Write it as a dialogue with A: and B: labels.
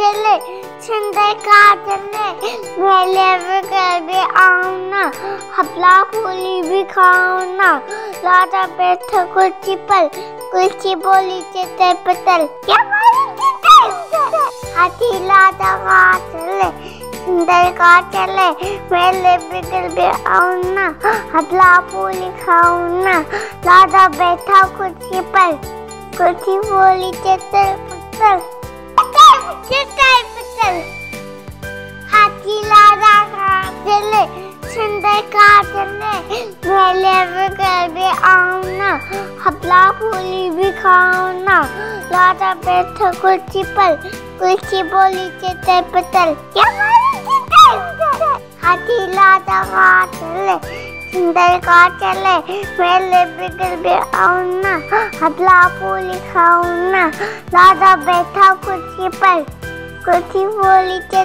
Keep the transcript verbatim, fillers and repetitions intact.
A: चले सुंदर का चले मेले बिगड़ भी आऊं ना हपला पूली भी खाऊं ना लादा बैठा कुर्सी पर कुर्सी बोली चेते पतल क्या हाथी लादा का चले सुंदर का चले मेले बिगड़ भी आऊं ना हपला पूली खाऊं ना लादा बैठा कुर्सी पर कुर्सी बोली चेते पतल चेते पतल हाथी लादा का चले सुंदर का चले मेले बिगड़ भी आऊं ना हपला पूली भी खाऊं ना लादा बैठा कुर्सी पर कुर्सी बोली चेते पतल क्या हाथी लादा का चले सुंदर का चले मेले बिगड़ भी आऊं ना हपला पूली खाऊं ना लादा बैठा कुर्सी पर कुर्सी बोली